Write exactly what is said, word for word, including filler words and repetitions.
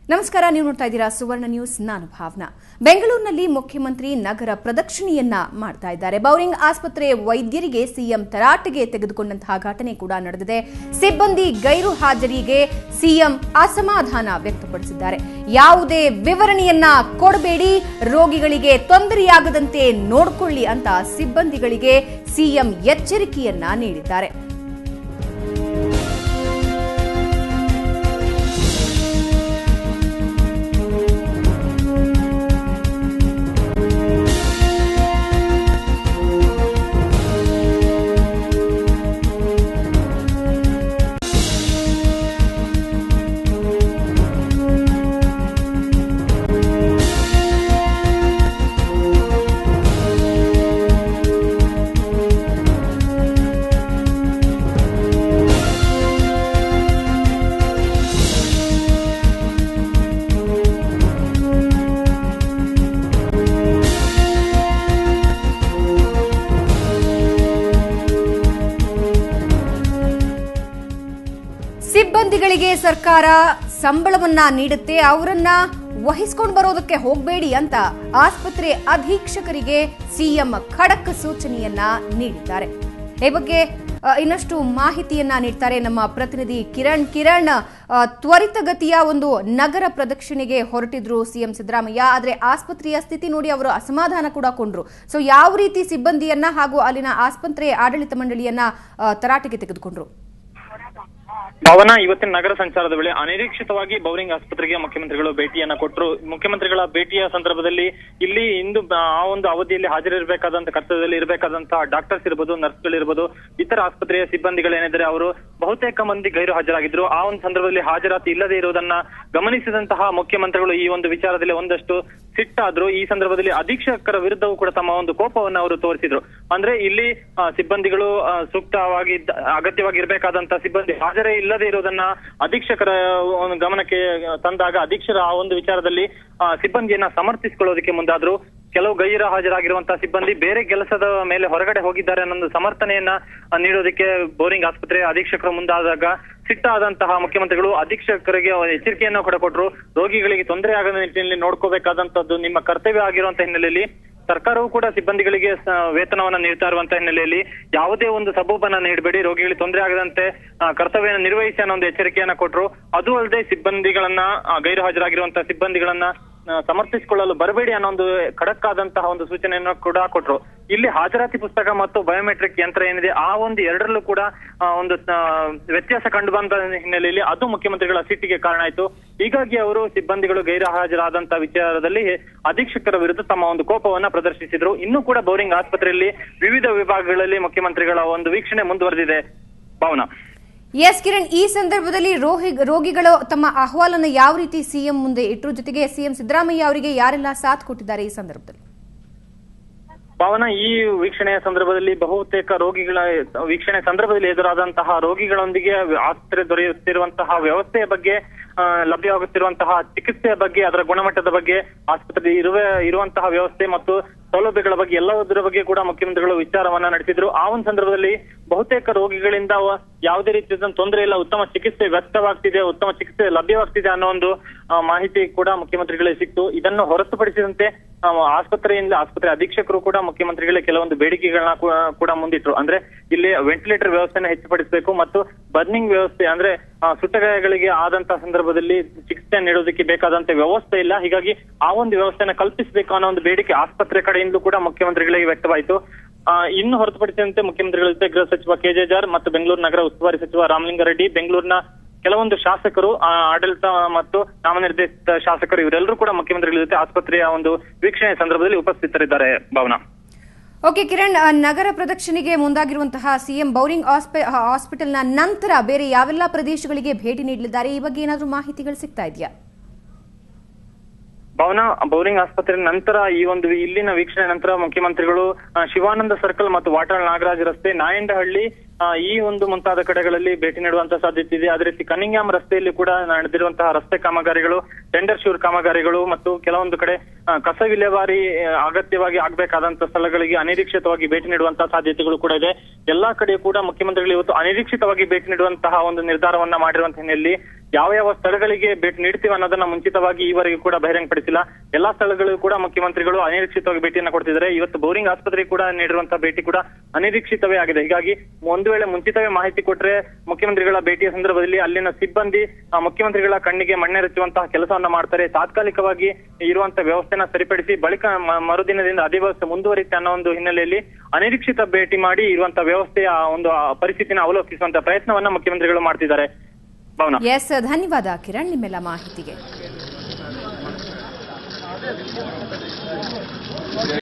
ನಮಸ್ಕಾರ, ನೀವು ನೋಡ್ತಾ ಇದ್ದೀರಾ ಸುವರ್ಣ ನ್ಯೂಸ್. ನಾನು ಭಾವನಾ. ಬೆಂಗಳೂರಿನಲ್ಲಿ ಮುಖ್ಯಮಂತ್ರಿ ನಗರ ಪ್ರದಕ್ಷಿಣೆಯನ್ನ ಮಾಡ್ತಾ ಇದ್ದಾರೆ. ಬೌರಿಂಗ್ ಆಸ್ಪತ್ರೆ ವೈದ್ಯರಿಗೆ ಸಿಎಂ ತರಾಟೆಗೆ ತೆಗೆದುಕೊಂಡಂತಹ ಘಟನೆ ಕೂಡ ನಡೆದಿದೆ. ಸಿಬ್ಬಂದಿ ಗೈರು ಹಾಜರಿಗೆ ಸಿಎಂ ಅಸಮಾಧಾನ ವ್ಯಕ್ತಪಡಿಸಿದ್ದಾರೆ. ಯಾವುದೇ ವಿವರಣೆಯನ್ನ ಕೊಡಬೇಡಿ, ರೋಗಿಗಳಿಗೆ ತೊಂದರೆಯಾಗದಂತೆ ನೋಡಿಕೊಳ್ಳಿ ಅಂತ ಸಿಬ್ಬಂದಿಗಳಿಗೆ ಸಿಎಂ ಎಚ್ಚರಿಕೆಯನ್ನ ನೀಡಿದ್ದಾರೆ. ಸಿಬ್ಬಂದಿಗಳಿಗೆ ಸರ್ಕಾರ ಸಂಬಳವನ್ನ ನೀಡುತ್ತೆ, ಅವರನ್ನ ವಹಿಸಿಕೊಂಡು ಬರೋದಕ್ಕೆ ಹೋಗಬೇಡಿ ಅಂತ ಆಸ್ಪತ್ರೆ ಅಧೀಕ್ಷಕರಿಗೆ ಸಿಎಂ ಖಡಕ್ ಸೂಚನೆಯನ್ನ ನೀಡಿದ್ದಾರೆ. ಈ ಬಗ್ಗೆ ಇನ್ನಷ್ಟು ಮಾಹಿತಿಯನ್ನ ನೀಡ್ತಾರೆ ನಮ್ಮ ಪ್ರತಿನಿಧಿ ಕಿರಣ್. ಕಿರಣ್, ತ್ವರಿತಗತಿಯ ಒಂದು ನಗರ ಪ್ರದಕ್ಷಿಣೆಗೆ ಹೊರಟಿದ್ರು ಸಿಎಂ ಸಿದ್ದರಾಮಯ್ಯ. ಆದ್ರೆ ಆಸ್ಪತ್ರೆಯ ಸ್ಥಿತಿ ನೋಡಿ ಅವರು ಅಸಮಾಧಾನ ಕೂಡ ಕೊಂಡ್ರು. ಸೊ ಯಾವ ರೀತಿ ಸಿಬ್ಬಂದಿಯನ್ನ ಹಾಗೂ ಅಲ್ಲಿನ ಆಸ್ಪತ್ರೆ ಆಡಳಿತ ಮಂಡಳಿಯನ್ನ ತರಾಟೆಗೆ ತೆಗೆದುಕೊಂಡ್ರು? ಭಾವನಾ, ಇವತ್ತಿನ ನಗರ ಸಂಚಾರದ ವೇಳೆ ಅನಿರೀಕ್ಷಿತವಾಗಿ ಬೌರಿಂಗ್ ಆಸ್ಪತ್ರೆಗೆ ಮುಖ್ಯಮಂತ್ರಿಗಳು ಭೇಟಿಯನ್ನ ಕೊಟ್ಟರು. ಮುಖ್ಯಮಂತ್ರಿಗಳ ಭೇಟಿಯ ಸಂದರ್ಭದಲ್ಲಿ ಇಲ್ಲಿ ಇಂದು ಆ ಒಂದು ಅವಧಿಯಲ್ಲಿ ಹಾಜರಿರಬೇಕಾದಂತ ಕರ್ತವ್ಯದಲ್ಲಿ ಇರಬೇಕಾದಂತಹ ಡಾಕ್ಟರ್ಸ್ ಇರ್ಬೋದು, ನರ್ಸ್ಗಳಿರ್ಬೋದು, ಇತರ ಆಸ್ಪತ್ರೆಯ ಸಿಬ್ಬಂದಿಗಳೇನಿದ್ರೆ ಅವರು ಬಹುತೇಕ ಮಂದಿ ಗೈರು ಹಾಜರಾಗಿದ್ರು. ಆ ಒಂದು ಸಂದರ್ಭದಲ್ಲಿ ಹಾಜರಾತಿ ಇಲ್ಲದೆ ಇರುವುದನ್ನ ಗಮನಿಸಿದಂತಹ ಮುಖ್ಯಮಂತ್ರಿಗಳು ಈ ಒಂದು ವಿಚಾರದಲ್ಲಿ ಒಂದಷ್ಟು ಸಿಟ್ಟಾದ್ರು. ಈ ಸಂದರ್ಭದಲ್ಲಿ ಅಧೀಕ್ಷಕರ ವಿರುದ್ಧವೂ ಕೂಡ ತಮ್ಮ ಒಂದು ಕೋಪವನ್ನು ಅವರು ತೋರಿಸಿದ್ರು. ಅಂದ್ರೆ ಇಲ್ಲಿ ಸಿಬ್ಬಂದಿಗಳು ಸೂಕ್ತವಾಗಿ ಅಗತ್ಯವಾಗಿ ಇರಬೇಕಾದಂತಹ ಸಿಬ್ಬಂದಿ ಹಾಜರೇ ಇಲ್ಲದೆ ಇರುವುದನ್ನ ಅಧೀಕ್ಷಕರ ಗಮನಕ್ಕೆ ತಂದಾಗ ಅಧೀಕ್ಷರ ಆ ಒಂದು ವಿಚಾರದಲ್ಲಿ ಸಿಬ್ಬಂದಿಯನ್ನ ಸಮರ್ಥಿಸಿಕೊಳ್ಳೋದಕ್ಕೆ ಮುಂದಾದ್ರು. ಕೆಲವು ಗೈರು ಹಾಜರಾಗಿರುವಂತಹ ಸಿಬ್ಬಂದಿ ಬೇರೆ ಕೆಲಸದ ಮೇಲೆ ಹೊರಗಡೆ ಹೋಗಿದ್ದಾರೆ ಅನ್ನೋ ಸಮರ್ಥನೆಯನ್ನ ನೀಡೋದಕ್ಕೆ ಬೌರಿಂಗ್ ಆಸ್ಪತ್ರೆ ಅಧೀಕ್ಷಕರು ಮುಂದಾದಾಗ ಸಿಟ್ಟಾದಂತಹ ಮುಖ್ಯಮಂತ್ರಿಗಳು ಅಧೀಕ್ಷಕರಿಗೆ ಎಚ್ಚರಿಕೆಯನ್ನ ಕೂಡ ಕೊಟ್ಟರು. ರೋಗಿಗಳಿಗೆ ತೊಂದರೆ ಆಗದ ನಿಟ್ಟಿನಲ್ಲಿ ನೋಡ್ಕೋಬೇಕಾದಂತದ್ದು ನಿಮ್ಮ ಕರ್ತವ್ಯ ಆಗಿರುವಂತಹ ಹಿನ್ನೆಲೆಯಲ್ಲಿ ಸರ್ಕಾರವೂ ಕೂಡ ಸಿಬ್ಬಂದಿಗಳಿಗೆ ವೇತನವನ್ನ ನೀಡ್ತಾ ಇರುವಂತಹ ಹಿನ್ನೆಲೆಯಲ್ಲಿ ಯಾವುದೇ ಒಂದು ಸಬೂಬನ್ನ ನೀಡಬೇಡಿ, ರೋಗಿಗಳಿಗೆ ತೊಂದರೆ ಆಗದಂತೆ ಕರ್ತವ್ಯನ ನಿರ್ವಹಿಸಿ ಅನ್ನೋ ಒಂದು ಎಚ್ಚರಿಕೆಯನ್ನ ಕೊಟ್ಟರು. ಅದು ಅಲ್ಲದೆ ಸಿಬ್ಬಂದಿಗಳನ್ನ ಗೈರು ಹಾಜರಾಗಿರುವಂತಹ ಸಿಬ್ಬಂದಿಗಳನ್ನ ಸಮರ್ಥಿಸಿಕೊಳ್ಳಲು ಬರಬೇಡಿ ಅನ್ನೋ ಒಂದು ಖಡಕ್ ಆದಂತಹ ಒಂದು ಸೂಚನೆಯನ್ನು ಕೂಡ ಕೊಟ್ಟರು. ಇಲ್ಲಿ ಹಾಜರಾತಿ ಪುಸ್ತಕ ಮತ್ತು ಬಯೋಮೆಟ್ರಿಕ್ ಯಂತ್ರ ಏನಿದೆ ಆ ಒಂದು ಎರಡರಲ್ಲೂ ಕೂಡ ಒಂದು ವ್ಯತ್ಯಾಸ ಕಂಡು ಬಂದ ಹಿನ್ನೆಲೆಯಲ್ಲಿ ಅದು ಮುಖ್ಯಮಂತ್ರಿಗಳ ಸಿಟ್ಟಿಗೆ ಕಾರಣ ಆಯಿತು. ಹೀಗಾಗಿ ಅವರು ಸಿಬ್ಬಂದಿಗಳು ಗೈರು ಹಾಜರಾದಂತಹ ವಿಚಾರದಲ್ಲಿ ಅಧೀಕ್ಷಕರ ವಿರುದ್ಧ ತಮ್ಮ ಒಂದು ಕೋಪವನ್ನ ಪ್ರದರ್ಶಿಸಿದ್ರು. ಇನ್ನೂ ಕೂಡ ಬೌರಿಂಗ್ ಆಸ್ಪತ್ರೆಯಲ್ಲಿ ವಿವಿಧ ವಿಭಾಗಗಳಲ್ಲಿ ಮುಖ್ಯಮಂತ್ರಿಗಳ ಒಂದು ವೀಕ್ಷಣೆ ಮುಂದುವರೆದಿದೆ. ಭಾವನಾ. ಎಸ್ ಕಿರಣ್, ಈ ಸಂದರ್ಭದಲ್ಲಿ ರೋಗಿಗಳು ತಮ್ಮ ಅಹವಾಲನ್ನು ಯಾವ ರೀತಿ ಸಿಎಂ ಮುಂದೆ ಇಟ್ಟರು, ಜೊತೆಗೆ ಸಿಎಂ ಸಿದ್ದರಾಮಯ್ಯ ಅವರಿಗೆ ಯಾರೆಲ್ಲ ಸಾಥ್ ಕೊಟ್ಟಿದ್ದಾರೆ ಈ ಸಂದರ್ಭದಲ್ಲಿ? ಭಾವನಾ, ಈ ವೀಕ್ಷಣೆಯ ಸಂದರ್ಭದಲ್ಲಿ ಬಹುತೇಕ ರೋಗಿಗಳ ವೀಕ್ಷಣೆ ಸಂದರ್ಭದಲ್ಲಿ ಎದುರಾದಂತಹ ರೋಗಿಗಳೊಂದಿಗೆ ಆಸ್ಪತ್ರೆ ದೊರೆಯುತ್ತಿರುವಂತಹ ವ್ಯವಸ್ಥೆಯ ಬಗ್ಗೆ, ಲಭ್ಯವಾಗುತ್ತಿರುವಂತಹ ಚಿಕಿತ್ಸೆಯ ಬಗ್ಗೆ, ಅದರ ಗುಣಮಟ್ಟದ ಬಗ್ಗೆ, ಆಸ್ಪತ್ರೆ ಇರುವ ಇರುವಂತಹ ವ್ಯವಸ್ಥೆ ಮತ್ತು ಸೌಲಭ್ಯಗಳ ಬಗ್ಗೆ ಎಲ್ಲದರ ಬಗ್ಗೆ ಕೂಡ ಮುಖ್ಯಮಂತ್ರಿಗಳು ವಿಚಾರವನ್ನ ನಡೆಸಿದ್ರು. ಆ ಒಂದು ಸಂದರ್ಭದಲ್ಲಿ ಬಹುತೇಕ ರೋಗಿಗಳಿಂದ ಯಾವುದೇ ರೀತಿಯ ತೊಂದರೆ ಇಲ್ಲ, ಉತ್ತಮ ಚಿಕಿತ್ಸೆ ವ್ಯಕ್ತವಾಗ್ತಿದೆ, ಉತ್ತಮ ಚಿಕಿತ್ಸೆ ಲಭ್ಯವಾಗ್ತಿದೆ ಅನ್ನೋ ಒಂದು ಮಾಹಿತಿ ಕೂಡ ಮುಖ್ಯಮಂತ್ರಿಗಳಿಗೆ ಸಿಕ್ತು. ಇದನ್ನು ಹೊರತುಪಡಿಸಿದಂತೆ ಆಸ್ಪತ್ರೆಯಿಂದ ಆಸ್ಪತ್ರೆ ಅಧೀಕ್ಷಕರು ಕೂಡ ಮುಖ್ಯಮಂತ್ರಿಗಳಿಗೆ ಕೆಲವೊಂದು ಬೇಡಿಕೆಗಳನ್ನ ಕೂಡ ಮುಂದಿಟ್ರು. ಅಂದ್ರೆ ಇಲ್ಲಿ ವೆಂಟಿಲೇಟರ್ ವ್ಯವಸ್ಥೆನ ಹೆಚ್ಚುಪಡಿಸಬೇಕು ಮತ್ತು ಬರ್ನಿಂಗ್ ವ್ಯವಸ್ಥೆ, ಅಂದ್ರೆ ಸುಟ್ಟಗಾಯಗಳಿಗೆ ಆದಂತಹ ಸಂದರ್ಭದಲ್ಲಿ ಚಿಕಿತ್ಸೆ ನೀಡೋದಕ್ಕೆ ಬೇಕಾದಂತ ವ್ಯವಸ್ಥೆ ಇಲ್ಲ, ಹೀಗಾಗಿ ಆ ಒಂದು ವ್ಯವಸ್ಥೆನ ಕಲ್ಪಿಸಬೇಕು ಅನ್ನೋ ಒಂದು ಬೇಡಿಕೆ ಆಸ್ಪತ್ರೆ ಕಡೆಯಿಂದಲೂ ಕೂಡ ಮುಖ್ಯಮಂತ್ರಿಗಳಿಗೆ ವ್ಯಕ್ತವಾಯಿತು. ಇನ್ನು ಹೊರತುಪಡಿಸಿದಂತೆ ಮುಖ್ಯಮಂತ್ರಿಗಳ ಜೊತೆ ಗೃಹ ಸಚಿವ ಕೆಜೆ ಜಾರ್ ಮತ್ತು ಬೆಂಗಳೂರು ನಗರ ಉಸ್ತುವಾರಿ ಸಚಿವ ರಾಮಲಿಂಗಾರೆಡ್ಡಿ, ಬೆಂಗಳೂರಿನ ಕೆಲವೊಂದು ಶಾಸಕರು, ಆಡಳಿತ ಮತ್ತು ನಾಮನಿರ್ದೇಶಿತ ಶಾಸಕರು ಇವರೆಲ್ಲರೂ ಕೂಡ ಮುಖ್ಯಮಂತ್ರಿಗಳ ಜೊತೆ ಆಸ್ಪತ್ರೆಯ ಒಂದು ವೀಕ್ಷಣೆ ಸಂದರ್ಭದಲ್ಲಿ ಉಪಸ್ಥಿತರಿದ್ದಾರೆ. ಭಾವನಾ. ಓಕೆ ಕಿರಣ್, ನಗರ ಪ್ರದಕ್ಷಿಣೆಗೆ ಮುಂದಾಗಿರುವಂತಹ ಸಿಎಂ ಬೌರಿಂಗ್ ಹಾಸ್ಪಿಟಲ್ನ ನಂತರ ಬೇರೆ ಯಾವೆಲ್ಲ ಪ್ರದೇಶಗಳಿಗೆ ಭೇಟಿ ನೀಡಲಿದ್ದಾರೆ, ಈ ಬಗ್ಗೆ ಏನಾದರೂ ಮಾಹಿತಿಗಳು ಸಿಗ್ತಾ ಇದೆಯಾ? ಭಾವನಾ, ಬೌರಿಂಗ್ ಆಸ್ಪತ್ರೆ ನಂತರ ಈ ಒಂದು ಇಲ್ಲಿನ ವೀಕ್ಷಣೆ ನಂತರ ಮುಖ್ಯಮಂತ್ರಿಗಳು ಶಿವಾನಂದ ಸರ್ಕಲ್ ಮತ್ತು ವಾಟಾಳ್ ನಾಗರಾಜ್ ರಸ್ತೆ, ನಾಯಂಡಹಳ್ಳಿ ಈ ಒಂದು ಮುಂತಾದ ಕಡೆಗಳಲ್ಲಿ ಭೇಟಿ ನೀಡುವಂತಹ ಸಾಧ್ಯತೆ ಇದೆ. ಅದೇ ರೀತಿ ಕನಿಂಗ್ಯಾಮ್ ರಸ್ತೆಯಲ್ಲಿ ಕೂಡ ನಡೆದಿರುವಂತಹ ರಸ್ತೆ ಕಾಮಗಾರಿಗಳು ಟೆಂಡರ್ ಶೂರ್ ಕಾಮಗಾರಿಗಳು ಮತ್ತು ಕೆಲವೊಂದು ಕಡೆ ಕಸ ವಿಲೇವಾರಿ ಅಗತ್ಯವಾಗಿ ಆಗ್ಬೇಕಾದಂತ ಸ್ಥಳಗಳಿಗೆ ಅನಿರೀಕ್ಷಿತವಾಗಿ ಭೇಟಿ ನೀಡುವಂತಹ ಸಾಧ್ಯತೆಗಳು ಕೂಡ ಇದೆ. ಎಲ್ಲಾ ಕಡೆ ಕೂಡ ಮುಖ್ಯಮಂತ್ರಿಗಳು ಇವತ್ತು ಅನಿರೀಕ್ಷಿತವಾಗಿ ಭೇಟಿ ನೀಡುವಂತಹ ಒಂದು ನಿರ್ಧಾರವನ್ನ ಮಾಡಿರುವಂತ ಹಿನ್ನೆಲೆಯಲ್ಲಿ ಯಾವ ಯಾವ ಸ್ಥಳಗಳಿಗೆ ಭೇಟಿ ನೀಡ್ತೀವಿ ಅನ್ನೋದನ್ನ ಮುಂಚಿತವಾಗಿ ಈವರೆಗೂ ಕೂಡ ಬಹಿರಂಗಪಡಿಸಿಲ್ಲ. ಎಲ್ಲಾ ಸ್ಥಳಗಳಿಗೂ ಕೂಡ ಮುಖ್ಯಮಂತ್ರಿಗಳು ಅನಿರೀಕ್ಷಿತವಾಗಿ ಭೇಟಿಯನ್ನ ಕೊಡ್ತಿದ್ದಾರೆ. ಇವತ್ತು ಬೌರಿಂಗ್ ಆಸ್ಪತ್ರೆಗೆ ಕೂಡ ನೀಡಿರುವಂತಹ ಭೇಟಿ ಕೂಡ ಅನಿರೀಕ್ಷಿತವೇ ಆಗಿದೆ. ಹೀಗಾಗಿ ಒಂದು ವೇಳೆ ಮುಂಚಿತವೇ ಮಾಹಿತಿ ಕೊಟ್ರೆ ಮುಖ್ಯಮಂತ್ರಿಗಳ ಭೇಟಿಯ ಸಂದರ್ಭದಲ್ಲಿ ಅಲ್ಲಿನ ಸಿಬ್ಬಂದಿ ಮುಖ್ಯಮಂತ್ರಿಗಳ ಕಣ್ಣಿಗೆ ಮಣ್ಣೆರಚುವಂತಹ ಕೆಲಸವನ್ನ ಮಾಡ್ತಾರೆ. ತಾತ್ಕಾಲಿಕವಾಗಿ ಇರುವಂತಹ ವ್ಯವಸ್ಥೆನ ಸರಿಪಡಿಸಿ ಬಳಿಕ ಮರುದಿನದಿಂದ ಅದೇ ವ್ಯವಸ್ಥೆ ಮುಂದುವರಿಯುತ್ತೆ ಅನ್ನೋ ಒಂದು ಹಿನ್ನೆಲೆಯಲ್ಲಿ ಅನಿರೀಕ್ಷಿತ ಭೇಟಿ ಮಾಡಿ ಇರುವಂತಹ ವ್ಯವಸ್ಥೆಯ ಒಂದು ಪರಿಸ್ಥಿತಿನ ಅವಲೋಕಿಸುವಂತಹ ಪ್ರಯತ್ನವನ್ನ ಮುಖ್ಯಮಂತ್ರಿಗಳು ಮಾಡ್ತಿದ್ದಾರೆ. ಎಸ್, ಧನ್ಯವಾದ ಕಿರಣ್ ನಿಮ್ಮೆಲ್ಲ ಮಾಹಿತಿಗೆ.